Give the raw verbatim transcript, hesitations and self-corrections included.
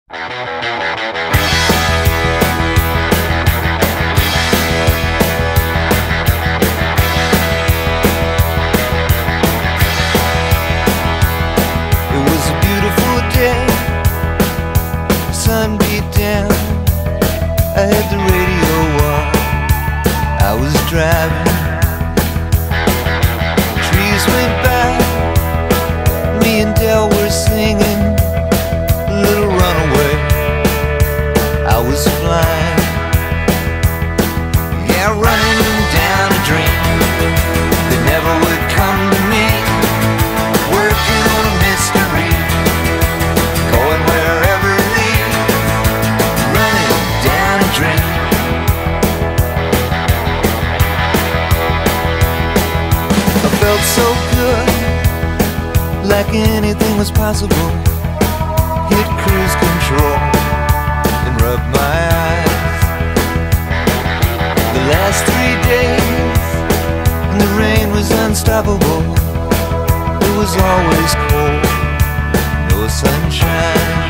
Sun beat down, I had the radio on, I was driving. Trees went by, me and Del were singing a little runaway. I was flying, yeah, running down a dream that never would come to me, working on a mystery, going wherever it leads, running down a dream. I felt so good, like anything was possible. Hit cruise control and rubbed my eyes. The last three days, and the rain was unstoppable. It was always cold, no sunshine.